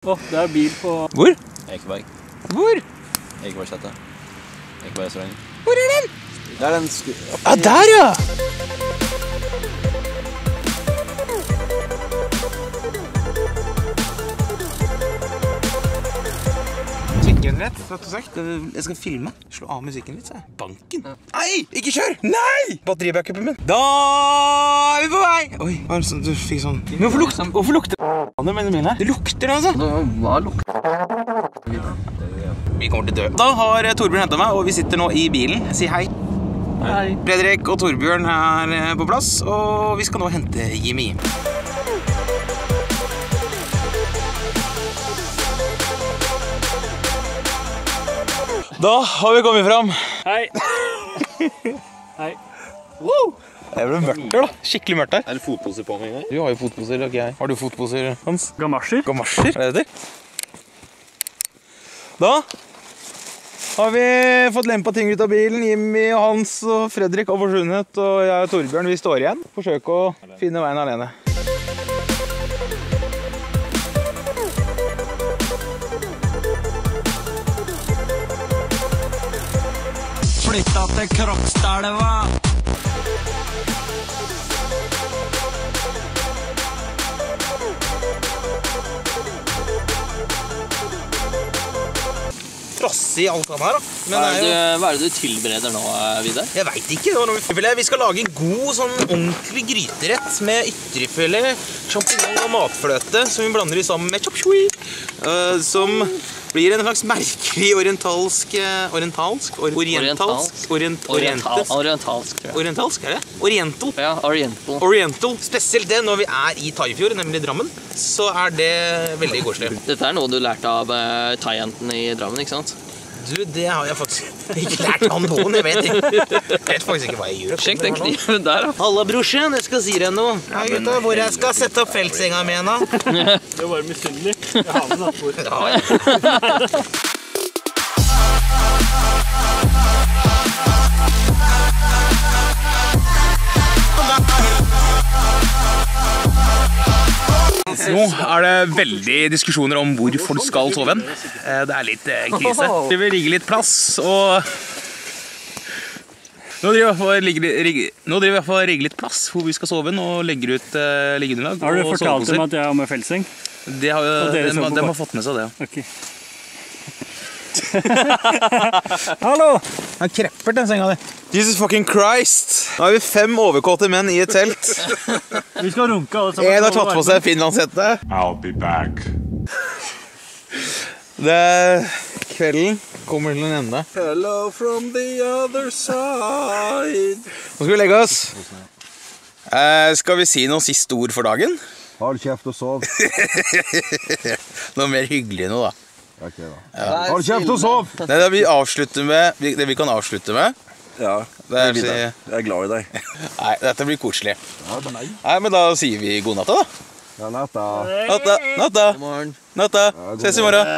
Det er bil på... Hvor? Ekeberg. Hvor? Ekebergsetet. Ekebergrestauranten. Hvor er den? Det er den Der, ja! Rett, rett og slett. Jeg skal filme. Slå av musikken litt, så jeg. Banken. Nei, ikke kjør! Nei! Batteribackupen min. Da er vi på vei. Oi, hva er det sånn, du fikk sånn... Men hvorfor lukter det med mine? Det lukter det, altså. Hva lukter? Vi kommer til å dø. Da har Torbjørn hentet meg, og vi sitter nå i bilen. Si hei. Hei. Fredrik og Torbjørn er på plass, og vi skal nå hente Jimmy. Da har vi kommet fram. Hei. Hei. Det ble mørkt her da. Skikkelig mørkt her. Er det fotposer på meg en gang? Du har jo fotposer, ikke jeg. Har du fotposer, Hans? Gamasjer. Gamasjer, er det det? Da har vi fått lempa ting ut av bilen. Jimmy og Hans og Fredrik har forsvunnet, og jeg og Torbjørn, vi står igjen. Forsøker å finne veien alene. Flytta til Krokstadelva. Trasse i alt sammen her da. Hva er det du tilbereder nå, Vidar? Jeg vet ikke. Vi skal lage en god, sånn ordentlig gryterett med ytterfilet, champignon og matfløte som vi blander i sammen med chop shui, som blir en slags merkelig orientalsk, er det? Oriental. Ja, oriental. Oriental. Spesielt det når vi er i Thaifjord, nemlig Drammen, så er det veldig godslig. Dette er noe du lærte av thai-jenten i Drammen, ikke sant? Du, det har jeg faktisk ikke lært av noen, jeg vet faktisk ikke hva jeg gjør. Sjekk den kniven der da. Halla brorsen, jeg skal si deg noe. Ja gutta, hvor jeg skal sette opp feltsenga med henne. Det var misunnelig. Jeg har med nattbord. Nå er det veldig diskusjoner om hvor folk skal sove hen. Det er litt krise. Vi vil rigge litt plass, og nå driver jeg for å rigge litt plass hvor vi skal sove hen og legger ut liggeunderlag. Har du fortalt dem at jeg har med feltseng? De har fått med seg det, ja. Ok. Hallo! Han krepper den senga di. Jesus fucking Christ! Nå er vi 5 overkåte menn i et telt. Vi skal runke alle sammen. En har tatt på seg finlandshette. I'll be back. Kvelden kommer til en ende. Hello from the other side. Nå skal vi legge oss. Skal vi si noen siste ord for dagen? Hold kjeft og sov. Noe mer hyggelig nå da. Ok da. Hold kjeft og sov! Det vi kan avslutte med. Ja, jeg er glad i deg. Nei, dette blir koselig. Nei, men da sier vi god natta da. Ja, natta. Natta, natta. Natta. Ses i morgen.